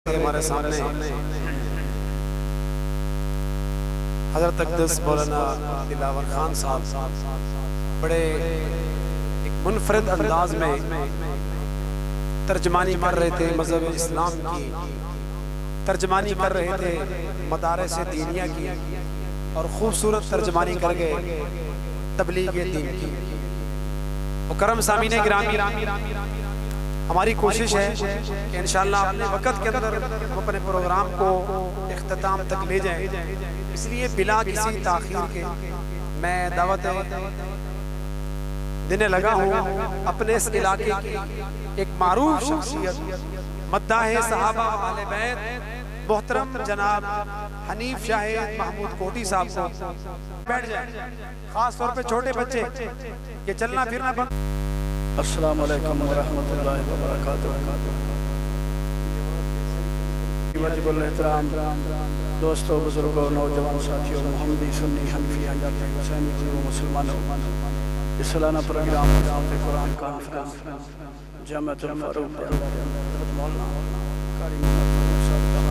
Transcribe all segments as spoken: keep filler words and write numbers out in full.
ہمارے سامنے حضرت اقدس مولانا دلاور خان صاحب بڑے ایک منفرد انداز میں ترجمانی کر رہے تھے، مذہب اسلام کی ترجمانی کر رہے تھے، مدارس دینیہ کی، اور خوبصورت ترجمانی کر گئے تبلیغ دین کی۔ مکرم سامعین گرامی، ہماری کوشش ہے کہ انشاءاللہ اپنے وقت کے اندر ہم اپنے پروگرام کو اختتام تک لے جائیں، اس لیے بلا کسی تاخیر کے میں دعوت دینے لگا ہوں اپنے اس علاقے کی ایک معروف شخصیت، مداح صحابہ اہل بیت، محترم جناب حنیف شاہد محمود کوٹی صاحب کو بیٹھ جائیں، خاص طور پہ چھوٹے بچے کہ چلنا پھرنا بند۔ السلام علیکم ورحمۃ اللہ وبرکاتہ۔ واجب الاحترام دوستو، بزرگوں، نوجوان ساتھیوں، محمدی، سنی، حنفی، حنجاتی، حسینی، غیروں، مسلمانوں، اس سالانہ پروگرام قرآن کانفرنس جامعۃ الفاروق حضرت مولانا قاری محمد صاحب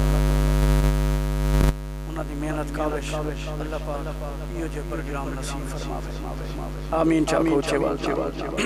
انہاں دی محنت کاوش اللہ پاک یہ جو پروگرام نصیب فرماوے، آمین چاہو چوال چوال۔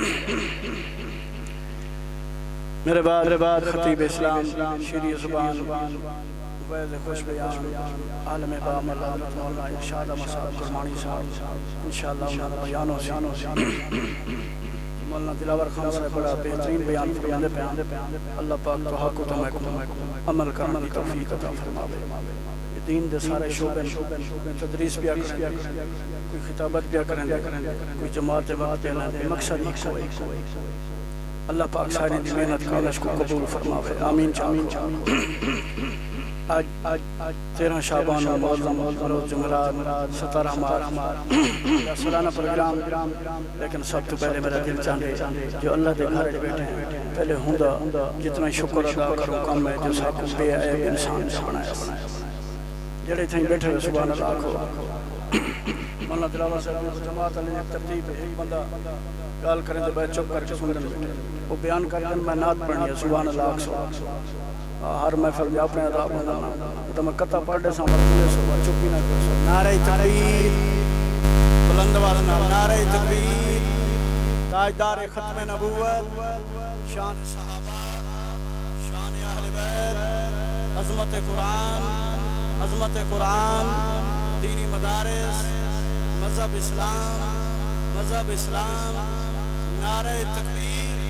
میرے بعد خطیب اسلام، شیریں زبان، ویز خوش بیان، عالم بامل حضرت مولانا ارشاد مصعب کرمانی صاحب انشاءاللہ انہاں بیانوں سے مولانا دلاور خان سے بڑا بہترین بیان فرمانے پہ اللہ پاک تو حق و تمہیں عمل کرنے کی توفیق عطا فرماوے۔ دین دے سارے شعبے تدریس بھی کریں، کوئی خطابت بھی کریں، کوئی جماعت وقت پہنا دے، مقصد ہی کوئی اللہ پاک ساری دی محنت کالش کو قبول فرماوے، آمین چاہو۔ آج تیرہ شعبان و معظم روز جمعرات ستارہ مارچ سالانہ پروگرام، لیکن سب تو پہلے میرا دل چاہتے جو اللہ دے گھر بیٹھے ہیں پہلے ہوں جتنا شکر ادا کرو کم ہے جو ساکو بے عیب انسان سے بنایا جڑے تھیں بیٹھے ہوئے سبحان اللہ کو مولانا دلاور صاحب جماعت علی ایک ترتیب ہے، ایک بندہ گال کریں تو بیٹھ چپ کر کے سن دیں، وہ بیان کر دیں میں نعت پڑھنی ہے سبحان اللہ کو ہر محفل میں اپنے عذاب ہونا تو میں قطع پڑھ دے سامر پولے سو چپی نہ کر سو نعرہ تکبیر بلند والا نعرہ تکبیر، تاجدار ختم نبوت، شان صحابہ، شان اہل بیت، عظمت قرآن، عظمت قرآن، دینی مدارس، مذہب اسلام، مذہب اسلام، نعرہ تکبیر۔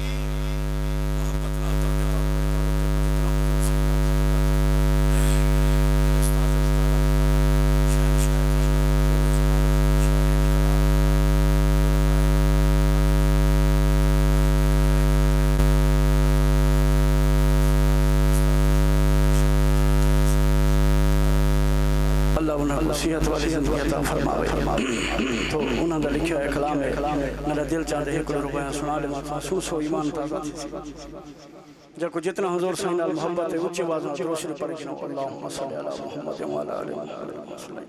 صحت والی زندگی عطا فرماوے۔ تو انہاں دا لکھیا ہے کلام ہے، میرا دل چاہتے ایک روپیہ سنا لے محسوس ہو ایمان تازہ تھی جب کو جتنا حضور صلی اللہ علیہ محبت ہے اچھی بازوں کی روشنی پڑھ گنا اللہم صلی اللہ محمد وعلا علیہ وسلم۔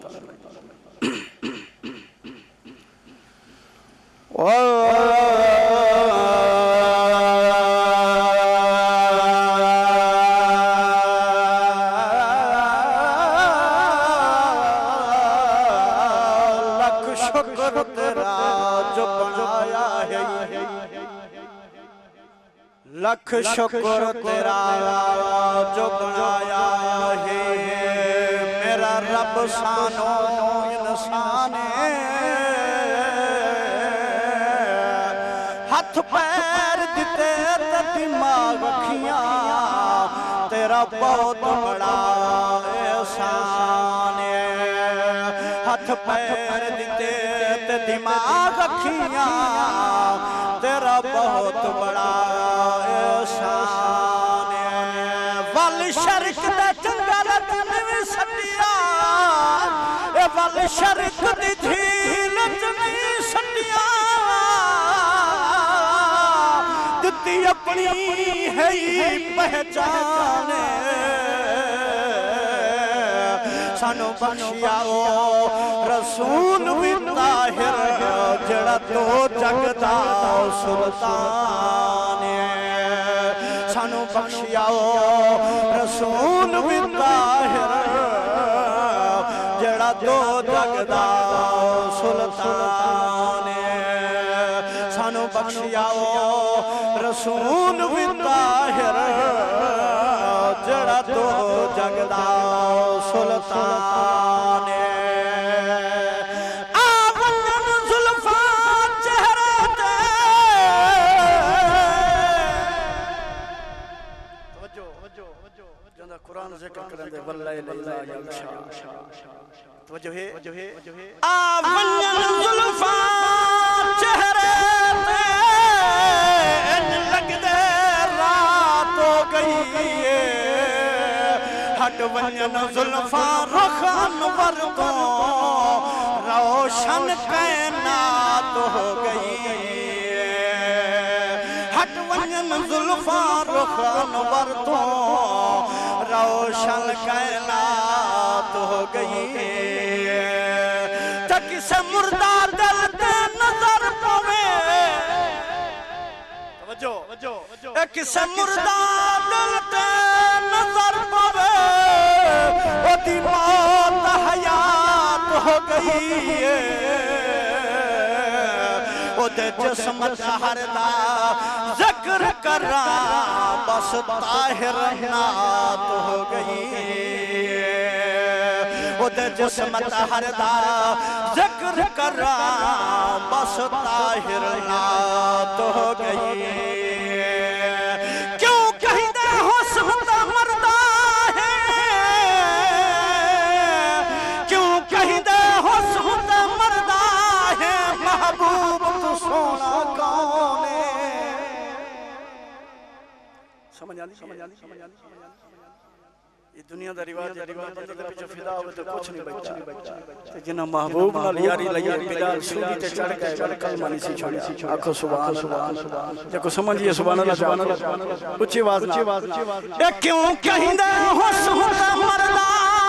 لکھ شکر تیرا جو بنایا ہے میرا رب سانو انسان ہاتھ پیر دیتے تے دماغ اکھیاں تیرا بہت بڑا احسان ہاتھ پیر دیتے تے دماغ اکھیاں تیرا بہت بڑا ول شرک دا چنگلت میں سٹیا اے ول شرک دی جھیلت میں سٹیا دتی اپنی ہے پہچان سانو بخشیاؤ رسول بھی طاہر جڑا تو جگ دا سلطان سانو بخشیاؤ رسول بھی طاہر جڑا دو جگ دا سلطان سانو بخشیاؤ رسول بھی طاہر جڑا دو جگ دا سلطان قرآن ذکر کرنے دے واللہ لیلہ یلشا توجہ ہے آفنین ظلفان چہرے تے لگ دے رات ہو گئی ہٹ ونین ظلفان رخان وردوں روشن کائنات ہو گئی ہٹ ونین ظلفان رخان وردوں روشن کائنات ہو گئی تک سے مردہ دل تے نظر پوے ایک سے مردہ دل تے نظر پوے او دی موت حیات ہو گئی او دے جسم ہر دا ذکر کر رہا بس طاہر نات ہو گئی او دے جسم ہر دا ذکر کر رہا بس طاہر نات ہو گئی کیوں کہیں دے حسن تا مردہ ہے کیوں کہیں دے حسن تا مردہ ہے محبوب تو سونا کون ہے سمجھ آنی سمجھ آنی یہ دنیا دا رواج ہے رواج بندے دے پیچھے فدا ہوئے تو کچھ نہیں بچا جنہ محبوب نال یاری لگی بلال سوگی تے چڑھ گئے بل کلمہ نہیں سی چھوڑی آنکھو سبحان اللہ جکو سمجھئے سبحان اللہ سبحان اللہ اچھی آواز نہ اے کیوں کہیں دے حسن تا مردہ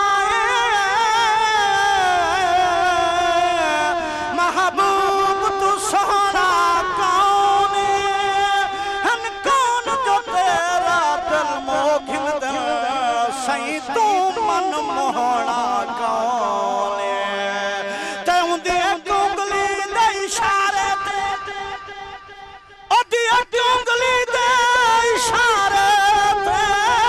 محبوب تو سونا کون ہن کون جو تیرا دل موکھن دل سائیں تو من موہنا کون تے ہوں دی اکونگلی دے اشارے تے او دی اکونگلی دے اشارے تے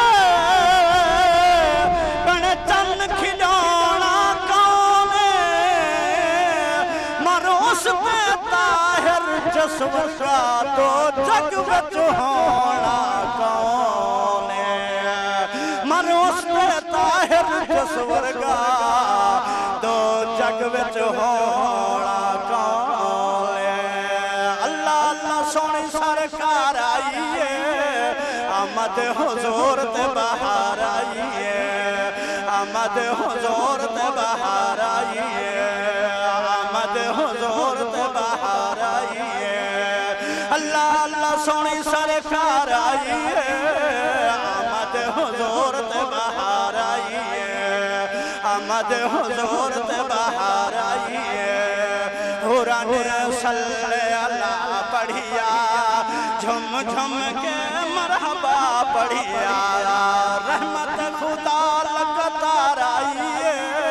بڑے چن کھجانا کون مروس پہ طاہر جسم کا تو جگ وچ ہونا کون مروس پہ طاہر جسم کا تو جگ وچ ہونا کون اللہ اللہ سونی سرکار آئیے آمد حضور تے بہار آئیے آمد حضور تے بہار آئیے آمد حضور تے بہار آئیے اللہ اللہ سونی سرکار آئیے آمد حضور تے بہار آئیے آمد حضور تے بہار آئیے حوران صلی اللہ پڑھیا جھم جھم کے مرحبا پڑھیا رحمت خدا لگتار آئیے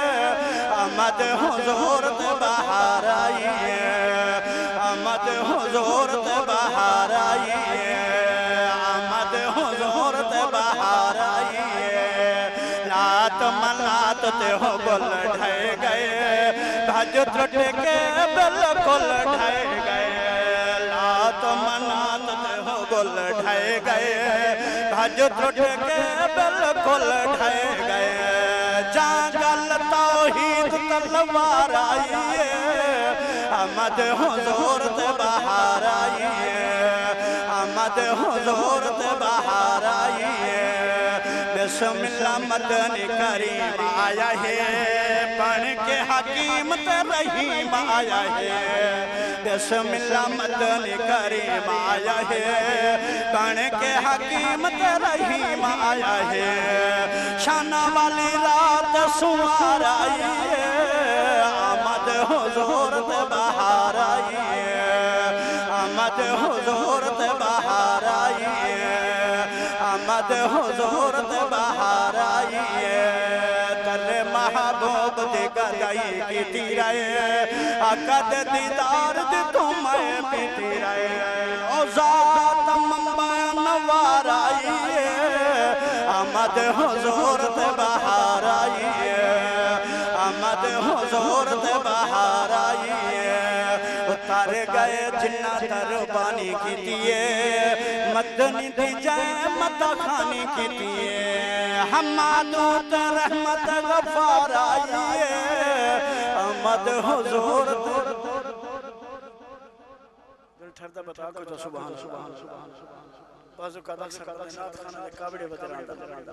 آمد حضور تے بہار آئیے آمد حضور تے بہار آئیے آمد حضور تے بہار آئیے لات منات تے ہو بل ڈھائے گئے بھج ترٹ کے بالکل ڈھائے گئے لات منات تے ہو بل ڈھائے گئے بھج ترٹ کے بالکل ڈھائے گئے جانگل توحید تلوار آئیے آمد حضور تے بہار آئیے آمد حضور تے بہار آئیے بسم اللہ مدنی کریم آیا ہے پڑھ کے حکیم تے رحیم آیا ہے بسم اللہ مدنی کریم آیا ہے پڑھ کے حکیم تے رحیم آیا ہے شانہ والی رات سوار آئیے آمد حضور تے بہار آئیے آمد حضور تے بہار آئیے آمد گدائی کی تیرے قد دیدار دی تمہیں پیتی رہے او ذات منبع نوار آئیے آمد حضور تے بہار آئیے آمد حضور تے بہار آئیے اتار گئے جنہ تربانی کی دیئے مدنی دی جائے مدہ خانی کی دیئے حمادوت رحمت غفار آئیے آمد حضور دل ٹھردہ بتا کو جو سبحان سبحان بازو کا دل سکتا نات خانہ دے کابڑے بتراندہ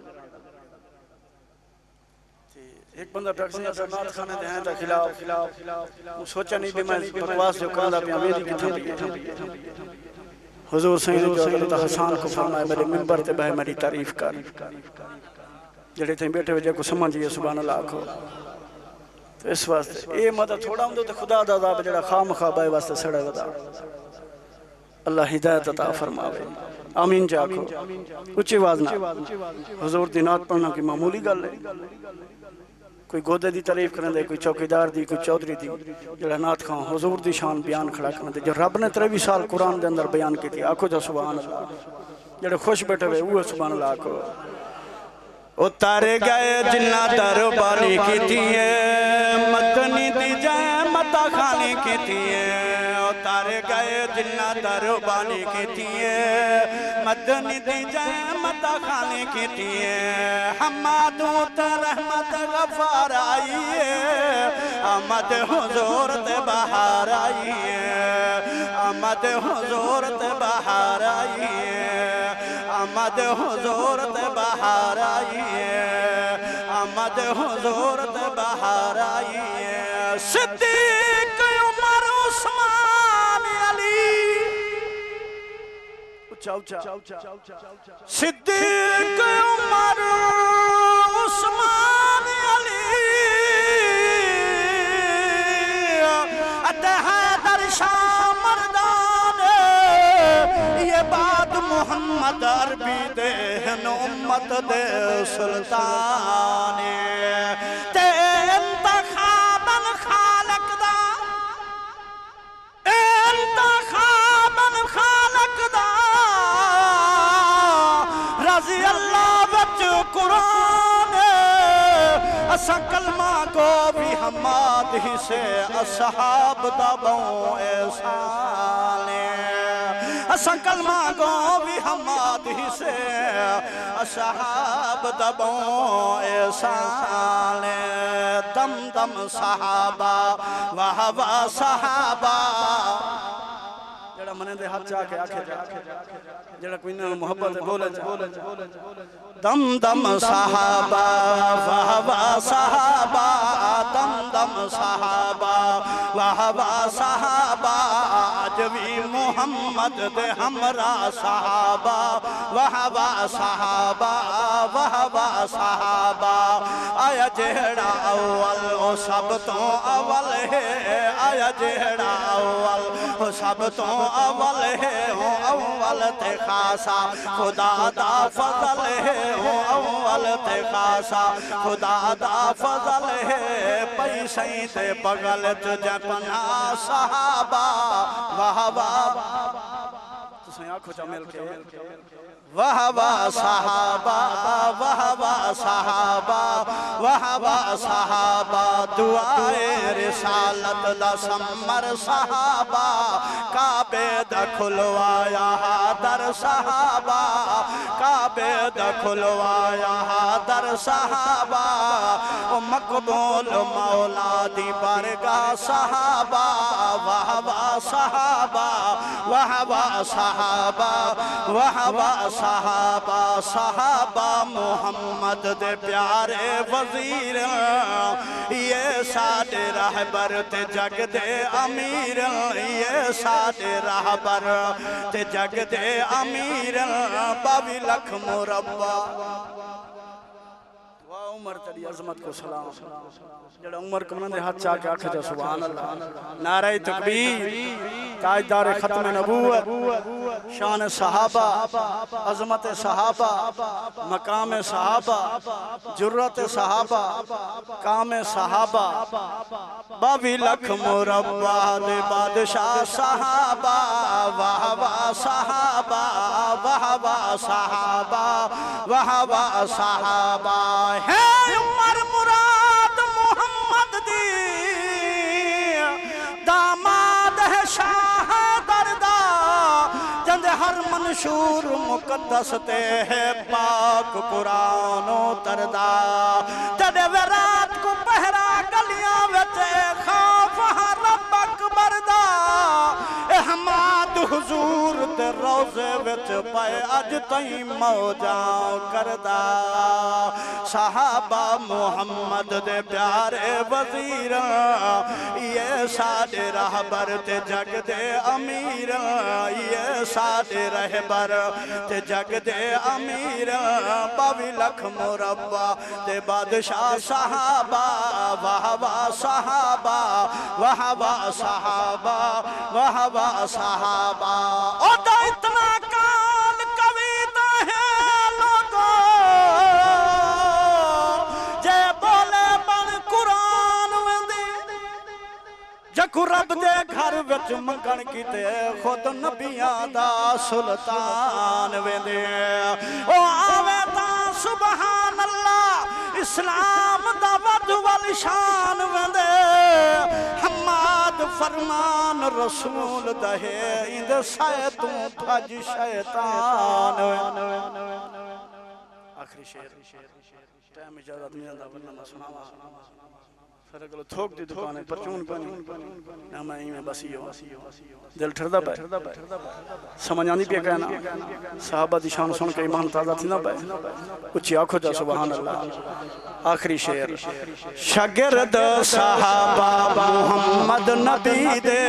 ایک بندہ ٹرکسی اثر نات خانے دے ہیں دا خلاف وہ سوچا نہیں بھی میں بکواس جو کرنا پہ میری کتنے دی حضور سید جو حضرت حسان کو فرمائے میرے منبر تے بہے میری تعریف کر جڑے تھے بیٹھے وجہ کو سمجھئے سبحان اللہ کو تو اس واسطے اے مدد تھوڑا ہم دو تے خدا دا عذاب جڑا خام خوابائے واسطے سڑے ودا اللہ ہدایت عطا فرماوے آمین جاکو اچھی وازنہ حضور دی نات پڑھنا کی معمولی گل ہے کوئی گودے دی تعریف کرنے دے کوئی چوکیدار دی کوئی چودری دی جڑا نات خان حضور دی شان بیان کھڑا کرنے دے جو رب نے تریوی سال قرآن دے اندر بیان کی تھی آکھو جا سبحان اللہ جڑے خوش بیٹھے ہوئے وہ سبحان اللہ آکھو اتارے گئے جنہ دربانی کی تھی مدنی دی جائے مدہ خانی کی تھی اتارے گئے جنہ دربانی کی تھی مدنی دی جائے مدہ خانی کی تھی حمادوت رحمت غفار آئیے آمد حضور تے بہار آئیے آمد حضور تے بہار آئیے آمد حضور تے بہار آئیے آمد حضور تے بہار آئیے صدیق عمر عثمان علی اچھا اچھا صدیق عمر عثمان علی اتہ حیدر شاہ مردان یہ بات محمد عربی دے امت دے سلطان تے انتخاباً خالق دا انتخاباً خالق دا رضی اللہ بچ قرآن اسا کلمہ کو بھی حماد ہی سے اصحاب دا بوں احسان اسا کلمہ کو بھی حماد ہی سے اصحاب دا بوں احسان دم دم صحابہ وہوا صحابہ جڑا منے دے ہاتھ جا کے آکھے جا جڑا کوئی نہ محبت بولے جا دم دم صحابہ وہوا صحابہ دم دم صحابہ وہوا صحابہ عجوی محمد دے ہمراہ صحابہ وہوا صحابہ وہوا صحابہ آیا جہڑا اول او سب تو اول ہے آیا جہڑا اول او سب تو اول ہے اول تے خاصا خدا دا فضل ہے اول تے خاصا خدا دا فضل ہے پیسیں تے بغلت جپنا صحابہ وہوا تو سنیا کھوچا مل کے وہوا صحابہ وہوا صحابہ وہوا صحابہ دعائے رسالت دا سمر صحابہ کعبے دا کھلوایا در صحابہ کعبے دا کھلوایا در صحابہ مقبول مولا دی برگاہ صحابہ وہوا صحابہ وہوا صحابہ وہوا صحابہ صحابہ محمد دے پیارے وزیر یہ ساڑے رہبر تے جگ دے امیر یہ ساڑے رہبر تے جگ دے امیر باوی لکھ مربع عمر تیری عظمت کو سلام جڑا عمر کمرن دے ہاتھ چاہ کے آکھے جا سبحان اللہ نعرہ تکبیر تاجدار ختم نبوت شان صحابہ عظمت صحابہ مقام صحابہ جرت صحابہ کام صحابہ باوی لکھ مربع دے بادشاہ صحابہ واہ واہ صحابہ واہ واہ صحابہ واہ واہ صحابہ ہے عمر مراد محمد دی داماد ہے شاہ دردہ جند ہر منشور مقدس تے ہے پاک قرآن و تردہ تڑے ورات کو پہرا گلیاں وچے خوف رب اکبر دا احمد حضور تے روزے وچ پائے اج تائیں موجاں کردہ صحابہ محمد دے پیارے وزیر یہ ساڑے رہبر تے جگ دے امیر یہ ساڑے رہبر تے جگ دے امیر باوی لکھ مربع تے بادشاہ صحابہ واہ واہ صحابہ واہ واہ صحابہ واہ واہ صحابہ او دا اتنا کال کویتا ہے لوگوں جے بولے بن قرآن ویندی جکو رب دے گھر وچ منگن کیتے خود نبیاں دا سلطان ویندے او آوے تا سبحان اللہ اسلام دا ود والشان ویندے حماد فرمان رسول دہے اند سائتوں بھج شیطان آخری شیر ٹائم اجازت نہیں آدھا ورنہ میں سناوا پھر اگلو تھوک دی دکانے پرچون پانی نہ میں ہی میں بس یہ ہو دل ٹھردہ پہ سمجھ آنی پہ کہنا صحابہ دی شان سن کے ایمان تازہ تھی نہ پہ کچھ آنکھو جا سبحان اللہ آخری شیر شگرد صحابہ محمد نبی دے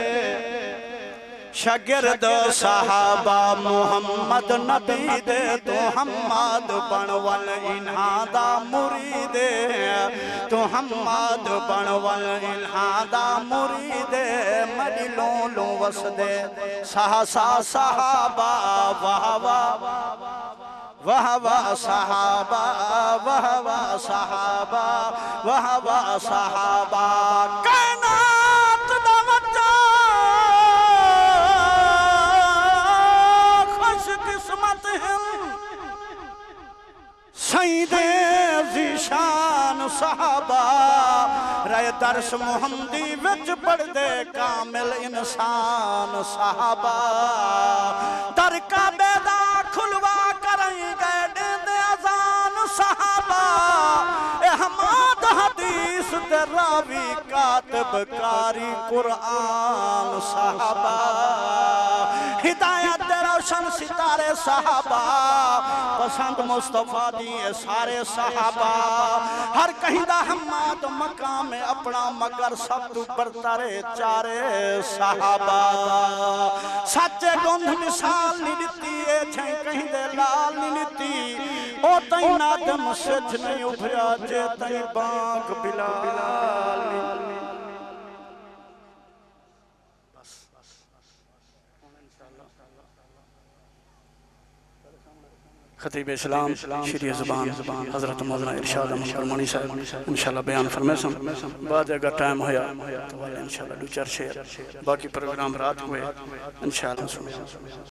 شگرد صحابہ محمد نبی دے تو حماد بنول انہاں دا مرید تو حماد بنول انہاں دا مرید مڑی لون لون وسدے سہسا صحابہ واہ واہ واہ واہ صحابہ واہ واہ صحابہ واہ واہ صحابہ کائنات دا وجہ خوش قسمت ہیں سید ذیشان صحابہ رائے درس محمدی وچ پڑھ دے کامل انسان صحابہ در کعبے دا کھلوا کریں گئے دے اذان صحابہ احمد حدیث دے راوی کاتب کاری قرآن صحابہ ہدایت دے روشن ستارے صحابہ پسند مصطفیٰ دیئے سارے صحابہ ہر کہیں دا حماد مقام اپنا مگر سب تو برتارے چارے صحابہ سچے گندھ مثال نڈتی ہے چھیں کہیں دے لال نڈتی او تائیں نادم سچ نہیں ابھریا جے تائیں بانک بلال خطیب اسلام شریع زبان حضرت مولانا ارشاد احمد کرمانی صاحب انشاءاللہ بیان فرمائے سن بعد اگر ٹائم ہویا تو والے انشاءاللہ دو چار شیر باقی پروگرام رات ہوئے انشاءاللہ سنیں